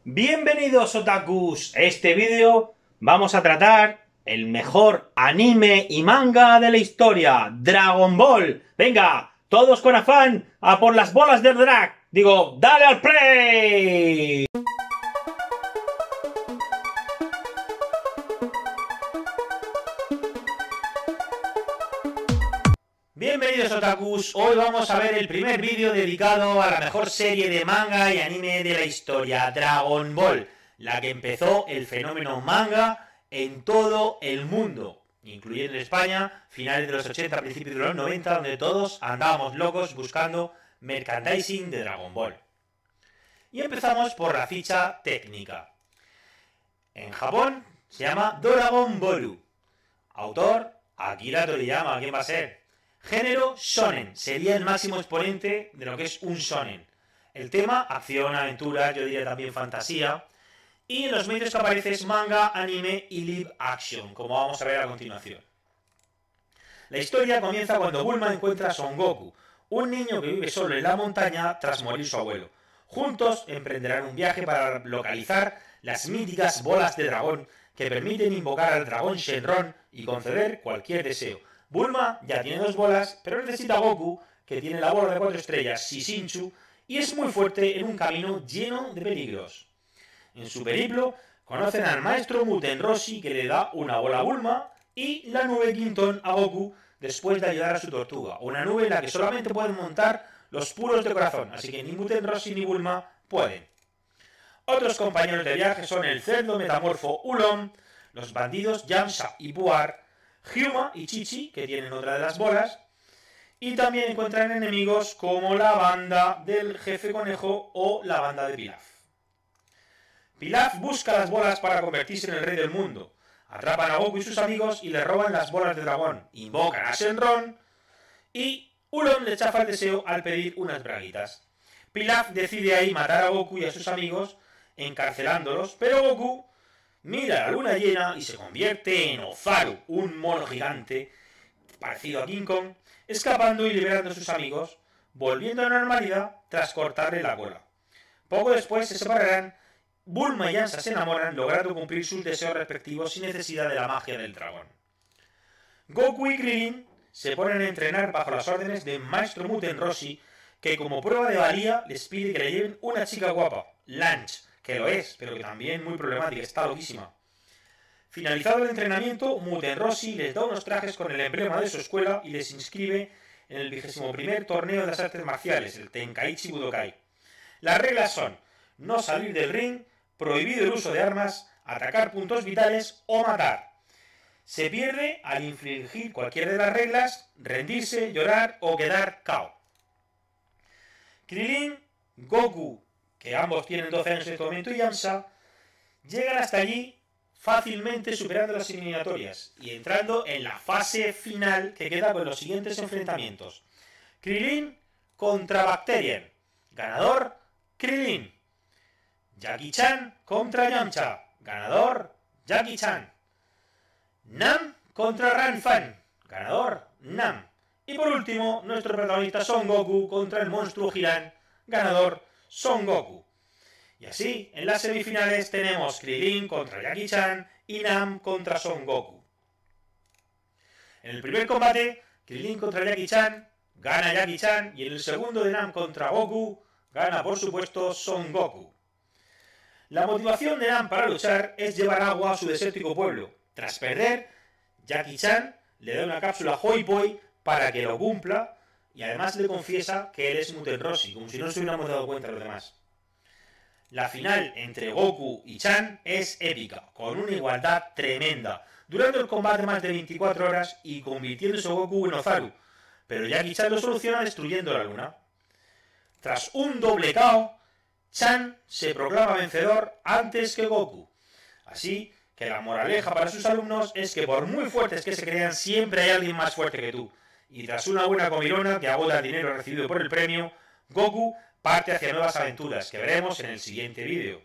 Bienvenidos otakus, este vídeo vamos a tratar el mejor anime y manga de la historia, Dragon Ball. Venga, todos con afán, a por las bolas del drag. Digo, ¡dale al play! Bienvenidos otakus, hoy vamos a ver el primer vídeo dedicado a la mejor serie de manga y anime de la historia, Dragon Ball, la que empezó el fenómeno manga en todo el mundo, incluyendo España, finales de los 80, principios de los 90, donde todos andábamos locos buscando merchandising de Dragon Ball. Y empezamos por la ficha técnica. En Japón se llama Doragon Boru. Autor, Akira Toriyama, ¿quién va a ser? Género shonen, sería el máximo exponente de lo que es un shonen. El tema, acción, aventura, yo diría también fantasía. Y en los medios que aparece es manga, anime y live action, como vamos a ver a continuación. La historia comienza cuando Bulma encuentra a Son Goku, un niño que vive solo en la montaña tras morir su abuelo. Juntos emprenderán un viaje para localizar las míticas bolas de dragón que permiten invocar al dragón Shenron y conceder cualquier deseo. Bulma ya tiene 2 bolas, pero necesita a Goku, que tiene la bola de 4 estrellas, Shishinchu, y es muy fuerte en un camino lleno de peligros. En su periplo, conocen al maestro Muten Roshi, que le da una bola a Bulma, y la nube Quinton a Goku, después de ayudar a su tortuga, una nube en la que solamente pueden montar los puros de corazón, así que ni Muten Roshi ni Bulma pueden. Otros compañeros de viaje son el cerdo metamorfo Ulon, los bandidos Yamcha y Puar, Hyuma y Chichi, que tienen otra de las bolas, y también encuentran enemigos como la banda del jefe conejo o la banda de Pilaf. Pilaf busca las bolas para convertirse en el rey del mundo. Atrapan a Goku y sus amigos y le roban las bolas de dragón. Invocan a Shenron y Ulon le chafa el deseo al pedir unas braguitas. Pilaf decide ahí matar a Goku y a sus amigos, encarcelándolos, pero Goku mira la luna llena y se convierte en Ozaru, un mono gigante parecido a King Kong, escapando y liberando a sus amigos, volviendo a la normalidad tras cortarle la cola. Poco después se separarán, Bulma y Yamcha se enamoran, logrando cumplir sus deseos respectivos sin necesidad de la magia del dragón. Goku y Krillin se ponen a entrenar bajo las órdenes de Maestro Muten Roshi, que como prueba de valía les pide que le lleven una chica guapa, Lanch, que lo es, pero que también muy problemática, está loquísima. Finalizado el entrenamiento, Muten Roshi les da unos trajes con el emblema de su escuela y les inscribe en el 21º torneo de las artes marciales, el Tenkaichi Budokai. Las reglas son: no salir del ring, prohibido el uso de armas, atacar puntos vitales o matar. Se pierde al infringir cualquiera de las reglas, rendirse, llorar o quedar KO. Krillin, Goku, que ambos tienen 12 años en este momento, y Yamcha, llegan hasta allí fácilmente superando las eliminatorias y entrando en la fase final que queda con los siguientes enfrentamientos. Krillin contra Bacterian. Ganador, Krillin. Jackie Chan contra Yamcha. Ganador, Jackie Chan. Nam contra Ranfan. Ganador, Nam. Y por último, nuestro protagonista Son Goku contra el monstruo Jiran. Ganador, Son Goku. Y así, en las semifinales tenemos Krillin contra Jackie Chan y Nam contra Son Goku. En el primer combate, Krillin contra Jackie Chan, gana Jackie Chan, y en el segundo de Nam contra Goku, gana por supuesto Son Goku. La motivación de Nam para luchar es llevar agua a su desértico pueblo. Tras perder, Jackie Chan le da una cápsula a Hoi Poi para que lo cumpla, y además le confiesa que él es Muten Roshi, como si no se hubiéramos dado cuenta los demás. La final entre Goku y Chan es épica, con una igualdad tremenda, durando el combate más de 24 horas y convirtiéndose Goku en Ozaru, pero Jackie Chan lo soluciona destruyendo la luna. Tras un doble KO, Chan se proclama vencedor antes que Goku. Así que la moraleja para sus alumnos es que por muy fuertes que se crean, siempre hay alguien más fuerte que tú. Y tras una buena comilona que agota el dinero recibido por el premio, Goku parte hacia nuevas aventuras, que veremos en el siguiente vídeo.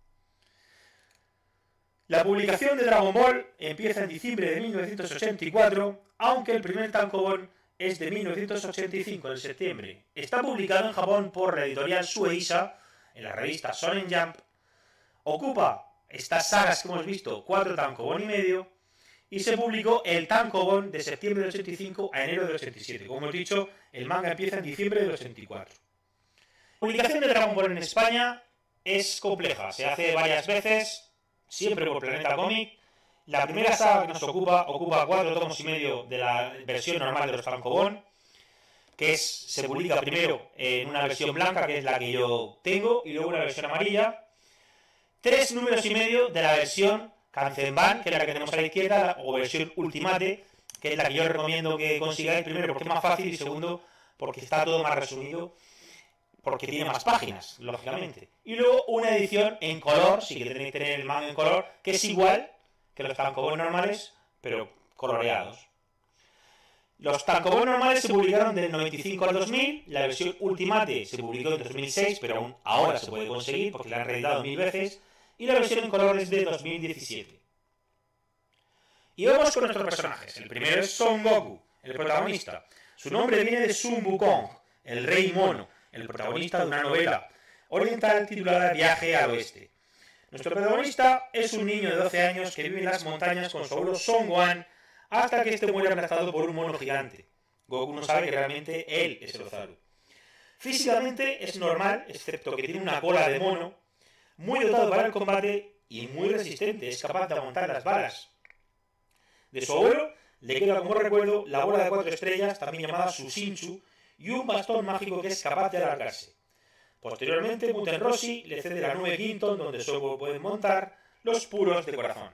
La publicación de Dragon Ball empieza en diciembre de 1984, aunque el primer tankobon es de 1985, en septiembre. Está publicado en Japón por la editorial Shueisha, en la revista Shonen Jump, Ocupa estas sagas que hemos visto 4 tankobon y medio, y se publicó el tankobon de septiembre del 85 a enero del 87. Como hemos dicho, el manga empieza en diciembre del 84. La publicación de Dragon Ball en España es compleja, se hace varias veces, siempre por Planeta Comic. La primera saga que nos ocupa 4 tomos y medio de la versión normal de los tankobon, que se publica primero en una versión blanca, que es la que yo tengo, y luego una versión amarilla. 3 números y medio de la versión Kanzenban, que es la que tenemos a la izquierda, o versión Ultimate, que es la que yo recomiendo que consigáis, primero porque es más fácil y segundo porque está todo más resumido, porque tiene más páginas, lógicamente. Y luego una edición en color, sí que tenéis que tener el manga en color, que es igual que los tankobon normales, pero coloreados. Los tankobon normales se publicaron del 95 al 2000, la versión Ultimate se publicó en 2006, pero aún ahora se puede conseguir porque la han reeditado 1000 veces, y la versión en color es de 2017. Y vamos con nuestros personajes. El primero es Son Goku, el protagonista. Su nombre viene de Sun Wukong, el rey mono, el protagonista de una novela oriental titulada Viaje al Oeste. Nuestro protagonista es un niño de 12 años que vive en las montañas con su abuelo Son Gohan hasta que este muere aplastado por un mono gigante. Goku no sabe que realmente él es el Ozaru. Físicamente es normal, excepto que tiene una cola de mono, muy dotado para el combate y muy resistente, es capaz de aguantar las balas. De su abuelo le queda como recuerdo la bola de 4 estrellas, también llamada Sushinchu, y un bastón mágico que es capaz de alargarse. Posteriormente, Muten Roshi le cede la nube Quinton, donde solo pueden montar los puros de corazón.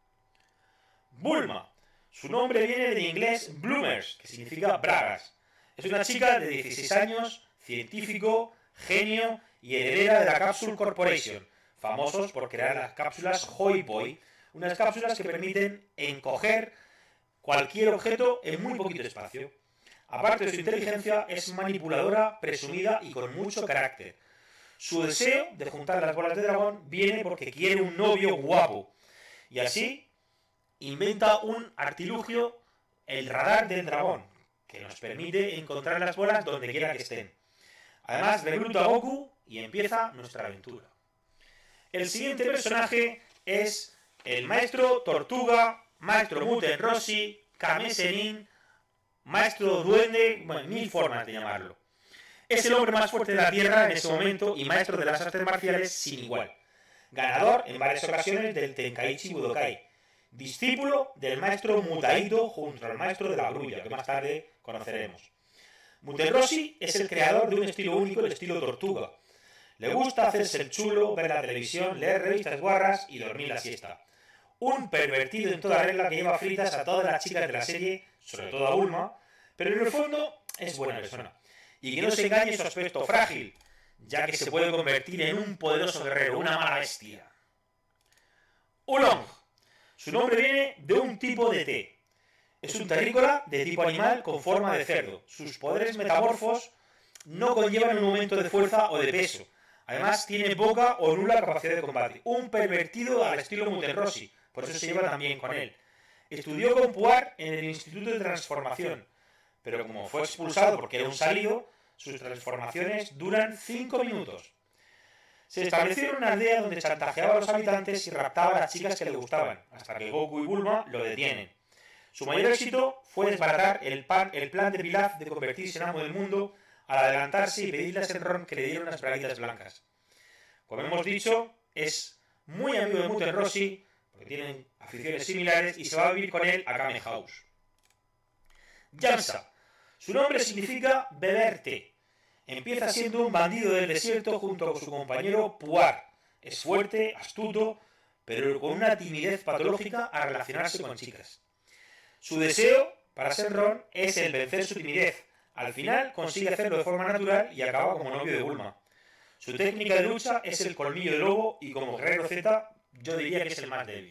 Bulma. Su nombre viene del inglés bloomers, que significa bragas. Es una chica de 16 años, científico, genio y heredera de la Capsule Corporation, famosos por crear las cápsulas Hoi Poi, unas cápsulas que permiten encoger cualquier objeto en muy poquito espacio. Aparte de su inteligencia, es manipuladora, presumida y con mucho carácter. Su deseo de juntar las bolas de dragón viene porque quiere un novio guapo. Y así inventa un artilugio, el radar del dragón, que nos permite encontrar las bolas donde quiera que estén. Además, recluta a Goku y empieza nuestra aventura. El siguiente personaje es el Maestro Tortuga, Maestro Muten Roshi, Kame Sennin, Maestro Duende, bueno, 1000 formas de llamarlo. Es el hombre más fuerte de la Tierra en ese momento y maestro de las artes marciales sin igual. Ganador en varias ocasiones del Tenkaichi Budokai. Discípulo del maestro Mutaito junto al maestro de la grulla, que más tarde conoceremos. Muten Roshi es el creador de un estilo único, el estilo tortuga. Le gusta hacerse el chulo, ver la televisión, leer revistas guarras y dormir la siesta. Un pervertido en toda regla que lleva fritas a todas las chicas de la serie, sobre todo a Bulma, pero en el fondo es buena persona. Y que no se engañe su aspecto frágil, ya que se puede convertir en un poderoso guerrero, una mala bestia. Oolong. Su nombre viene de un tipo de té. Es un terrícola de tipo animal con forma de cerdo. Sus poderes metamorfos no conllevan un aumento de fuerza o de peso. Además, tiene poca o nula capacidad de combate. Un pervertido al estilo Muten Roshi, por eso se lleva también con él. Estudió con Puar en el Instituto de Transformación, pero como fue expulsado porque era un salido, sus transformaciones duran 5 minutos. Se estableció en una aldea donde chantajeaba a los habitantes y raptaba a las chicas que le gustaban, hasta que Goku y Bulma lo detienen. Su mayor éxito fue desbaratar el plan de Pilaf de convertirse en amo del mundo al adelantarse y pedirle a Shenron que le diera unas braguitas blancas. Como hemos dicho, es muy amigo de Muten Roshi, porque tienen aficiones similares, y se va a vivir con él a Kame House. Yamsa. Su nombre significa beber té. Empieza siendo un bandido del desierto junto con su compañero Puar. Es fuerte, astuto, pero con una timidez patológica a relacionarse con chicas. Su deseo para Shenron es el vencer su timidez. Al final consigue hacerlo de forma natural y acaba como novio de Bulma. Su técnica de lucha es el colmillo de lobo y como guerrero Z yo diría que es el más débil.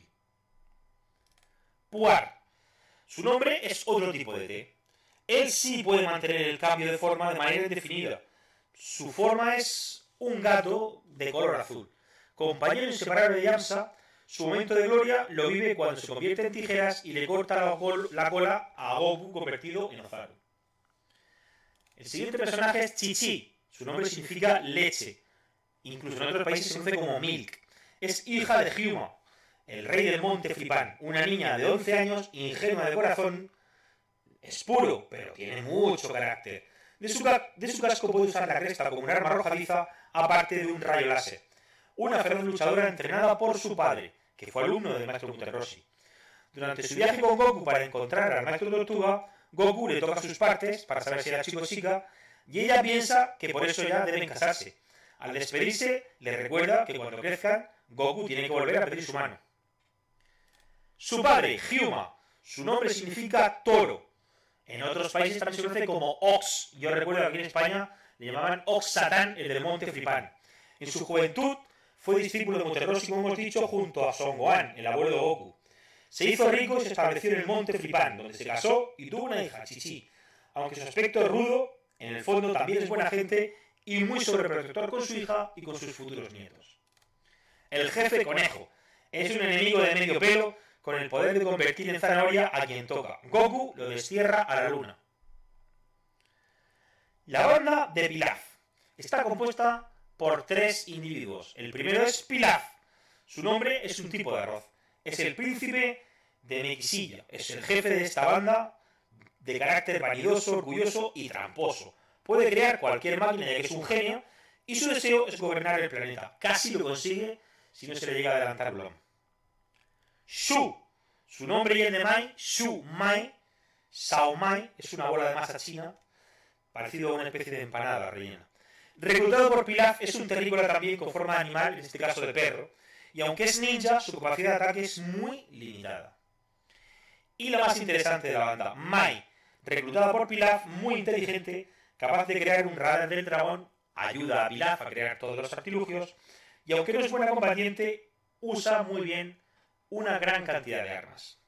Puar. Su nombre es otro tipo de té. Él sí puede mantener el cambio de forma de manera indefinida. Su forma es un gato de color azul. Compañero inseparable de Yamsa, su momento de gloria lo vive cuando se convierte en tijeras y le corta la cola a Goku convertido en Ozaru. El siguiente personaje es Chi Chi. Su nombre significa leche. Incluso en otros países se conoce como Milk. Es hija de Hyuma, el rey del monte Flipán, una niña de 11 años, ingenua de corazón. Es puro, pero tiene mucho carácter. De su casco puede usar la cresta como un arma arrojadiza, aparte de un rayo láser. Una feroz luchadora entrenada por su padre, que fue alumno del maestro Muttenroshi. Durante su viaje con Goku para encontrar al maestro Tortuga, Goku le toca sus partes para saber si era chico o chica, y ella piensa que por eso ya deben casarse. Al despedirse, le recuerda que cuando crezcan, Goku tiene que volver a pedir su mano. Su padre, Hyuma, su nombre significa toro. En otros países también se conoce como Ox. Yo recuerdo que aquí en España le llamaban Ox Satán, el del monte Flipán. En su juventud fue discípulo de Muttenroshi, como hemos dicho, junto a Son Gohan, el abuelo de Goku. Se hizo rico y se estableció en el monte Flipán, donde se casó y tuvo una hija, Chi-Chi. Aunque su aspecto es rudo, en el fondo también es buena gente y muy sobreprotector con su hija y con sus futuros nietos. El jefe Conejo es un enemigo de medio pelo con el poder de convertir en zanahoria a quien toca. Goku lo destierra a la luna. La banda de Pilaf está compuesta por 3 individuos. El primero es Pilaf. Su nombre es un tipo de arroz. Es el príncipe de Mexilla. Es el jefe de esta banda, de carácter vanidoso, orgulloso y tramposo. Puede crear cualquier máquina ya que es un genio y su deseo es gobernar el planeta. Casi lo consigue si no se le llega a adelantar Blom. Shu. Su nombre y el de Mai, Shu Mai, Sao Mai, es una bola de masa china, parecido a una especie de empanada rellena. Reclutado por Pilaf, es un terrícola también con forma de animal, en este caso de perro, y aunque es ninja, su capacidad de ataque es muy limitada. Y la más interesante de la banda, Mai, reclutada por Pilaf, muy inteligente, capaz de crear un radar del dragón, ayuda a Pilaf a crear todos los artilugios, y aunque no es buena combatiente, usa muy bien una gran cantidad de armas.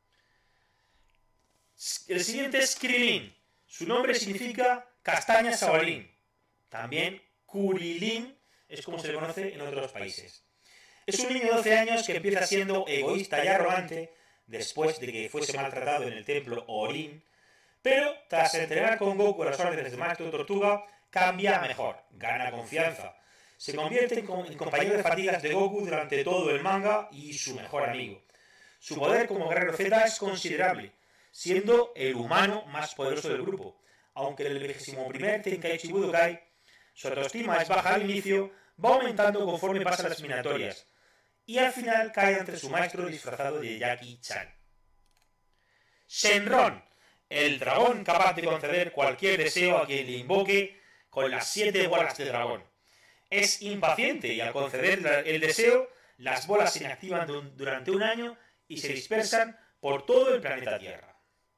El siguiente es Krilin. Su nombre significa castaña sabalín. También Kurilin es como se le conoce en otros países. Es un niño de 12 años que empieza siendo egoísta y arrogante después de que fuese maltratado en el templo Orin, pero tras entrenar con Goku a las órdenes del maestro Tortuga, cambia a mejor, gana confianza. Se convierte en compañero de fatigas de Goku durante todo el manga y su mejor amigo. Su poder como guerrero Z es considerable, siendo el humano más poderoso del grupo. Aunque en el 21º Tenkaichi Budokai su autoestima es baja al inicio, va aumentando conforme pasan las eliminatorias, y al final cae ante su maestro disfrazado de Jackie Chan. Shenron, el dragón capaz de conceder cualquier deseo a quien le invoque con las 7 bolas de dragón. Es impaciente y al conceder el deseo, las bolas se inactivan durante un año y se dispersan por todo el planeta Tierra.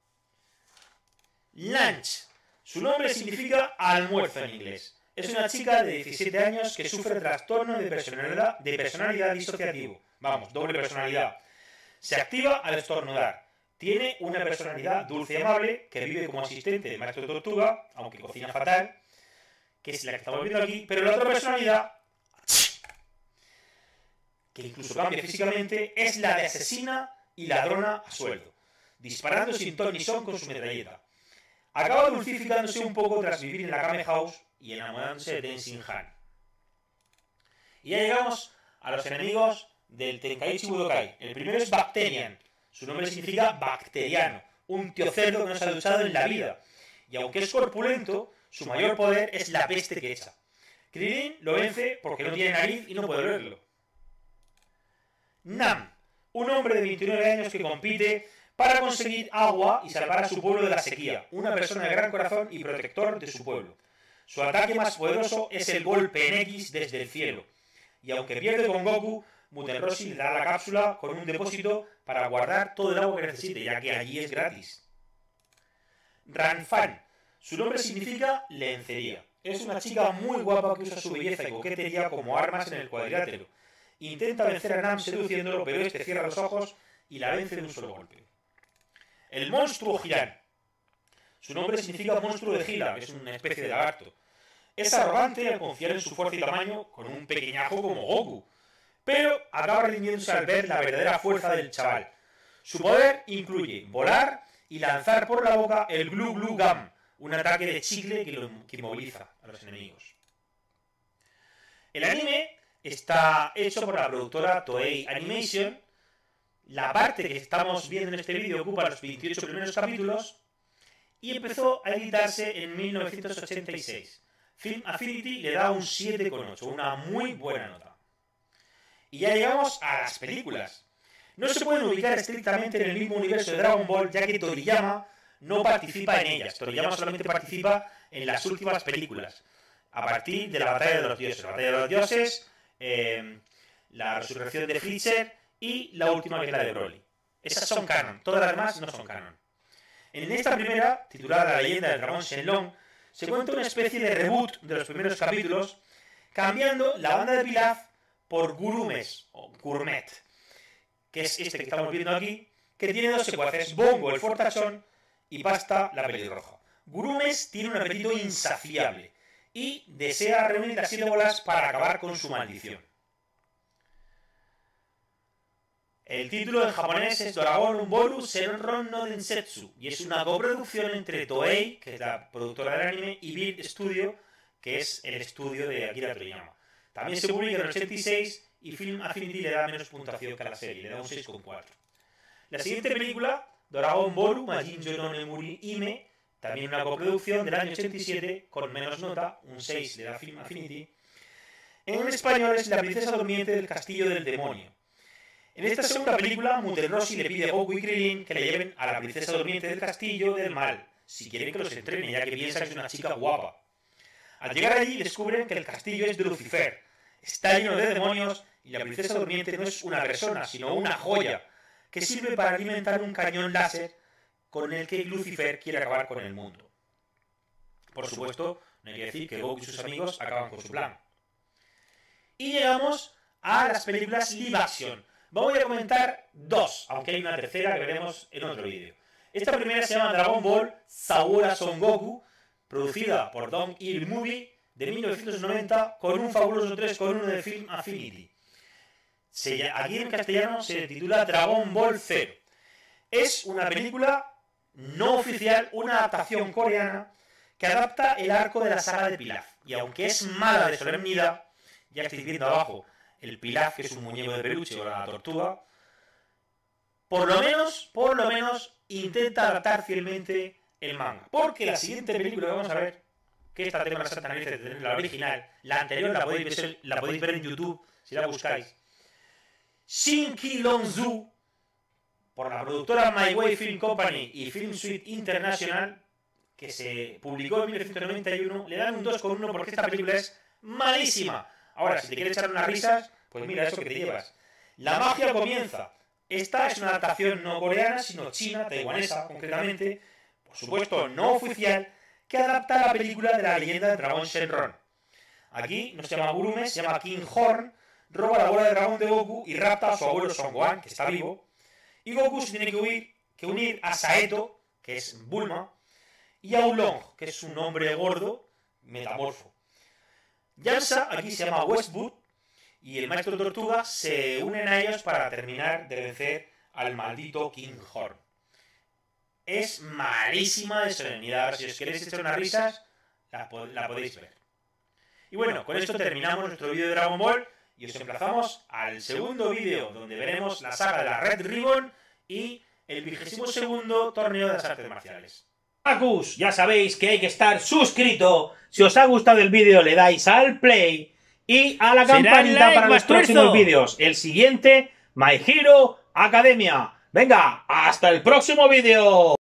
Lunch. Su nombre significa almuerzo en inglés. Es una chica de 17 años que sufre trastorno de personalidad disociativo. Vamos, doble personalidad. Se activa al estornudar. Tiene una personalidad dulce y amable que vive como asistente del maestro Tortuga, aunque cocina fatal, que es la que estamos viendo aquí, pero la otra personalidad, que incluso cambia físicamente, es la de asesina y ladrona a sueldo, disparando sin ton ni son con su metralleta. Acaba dulcificándose un poco tras vivir en la Kame House y enamorándose de Tenzin Han. Y ya llegamos a los enemigos del Tenkaichi Budokai. El primero es Bacterian. Su nombre significa bacteriano, un tío cerdo que no se ha duchado en la vida. Y aunque es corpulento, su mayor poder es la peste que echa. Krilin lo vence porque no tiene nariz y no puede olerlo. Nam, un hombre de 29 años que compite para conseguir agua y salvar a su pueblo de la sequía. Una persona de gran corazón y protector de su pueblo. Su ataque más poderoso es el golpe en X desde el cielo. Y aunque pierde con Goku, Muttenroshi le da la cápsula con un depósito para guardar todo el agua que necesite, ya que allí es gratis. Ranfan. Su nombre significa lencería. Es una chica muy guapa que usa su belleza y coquetería como armas en el cuadrilátero. Intenta vencer a Nam seduciéndolo, pero este cierra los ojos y la vence de un solo golpe. El monstruo Giran. Su nombre significa monstruo de Gila, es una especie de lagarto. Es arrogante al confiar en su fuerza y tamaño con un pequeñajo como Goku, pero acaba rindiéndose al ver la verdadera fuerza del chaval. Su poder incluye volar y lanzar por la boca el Glu Glu Gum, un ataque de chicle que inmoviliza a los enemigos. El anime está hecho por la productora Toei Animation. La parte que estamos viendo en este vídeo ocupa los 28 primeros capítulos y empezó a editarse en 1986. Film Affinity le da un 7,8, una muy buena nota. Y ya llegamos a las películas. No se pueden ubicar estrictamente en el mismo universo de Dragon Ball, ya que Toriyama no participa en ellas. Toriyama solamente participa en las últimas películas, a partir de la Batalla de los Dioses. La Batalla de los Dioses, la resurrección de Freezer y la última, que es la de Broly. Esas son canon, todas las demás no son canon. En esta primera, titulada La leyenda del dragón Shenlong, se cuenta una especie de reboot de los primeros capítulos, cambiando la banda de Pilaf por Gurumes, o Gourmet, que es este que estamos viendo aquí, que tiene dos secuaces, Bongo el fortachón y Pasta la pelirroja. Gurumes tiene un apetito insaciable y desea reunir las 7 bolas para acabar con su maldición. El título en japonés es Dragon Boru Senron no Densetsu y es una coproducción entre Toei, que es la productora del anime, y Beat Studio, que es el estudio de Akira Toriyama. También se publica en el 86 y Film Affinity le da menos puntuación que a la serie, le da un 6,4. La siguiente película, Dragon Boru Majinjo no Nemuri Hime, también una coproducción del año 87 con menos nota, un 6 le da Film Affinity. En español es La princesa durmiente del castillo del demonio. En esta segunda película, Muten Roshi le pide a Goku y Krillin que le lleven a la princesa durmiente del castillo del mal, si quieren que los entrene, ya que piensa que es una chica guapa. Al llegar allí descubren que el castillo es de Lucifer, está lleno de demonios y la princesa durmiente no es una persona, sino una joya, que sirve para alimentar un cañón láser con el que Lucifer quiere acabar con el mundo. Por supuesto, no hay que decir que Goku y sus amigos acaban con su plan. Y llegamos a las películas live action. Voy a comentar dos, aunque hay una tercera que veremos en otro vídeo. Esta primera se llama Dragon Ball Sakura Son Goku, producida por Don't Evil Movie de 1990 con un fabuloso 3,1 de Film Affinity. Aquí en castellano se titula Dragon Ball Zero. Es una película no oficial, una adaptación coreana que adapta el arco de la saga de Pilaf. Y aunque es mala de solemnidad, ya estáis viendo abajo el Pilaf, que es un muñeco de peluche, o la tortuga, por lo menos intenta adaptar fielmente el manga. Porque la siguiente película que vamos a ver, que esta tengo la santa nariz de tener la original, la anterior la podéis ver en YouTube, si la buscáis, Shinki Lonzu, por la productora My Way Film Company y Film Suite International, que se publicó en 1991, le dan un 2,1 porque esta película es malísima. Ahora, si te quieres echar unas risas, pues mira eso que te llevas. La magia comienza. Esta es una adaptación no coreana, sino china, taiwanesa concretamente, por supuesto no oficial, que adapta la película de la leyenda del dragón Shenron. Aquí no se llama Gurume, se llama King Horn, roba la bola de dragón de Goku y rapta a su abuelo Son Gohan, que está vivo, y Goku se tiene que unir a Saeto, que es Bulma, y a Oolong, que es un hombre gordo, metamorfo. Yamcha aquí se llama Westwood y el maestro Tortuga se unen a ellos para terminar de vencer al maldito King Horn. Es malísima de solemnidad. Si os queréis echar unas risas, la podéis ver. Y bueno, con esto terminamos nuestro vídeo de Dragon Ball y os emplazamos al segundo vídeo donde veremos la saga de la Red Ribbon y el 22º torneo de las artes marciales. Otakus, ya sabéis que hay que estar suscrito. Si os ha gustado el vídeo le dais al play y a la campanita para los próximos vídeos. El siguiente, My Hero Academia. Venga, hasta el próximo vídeo.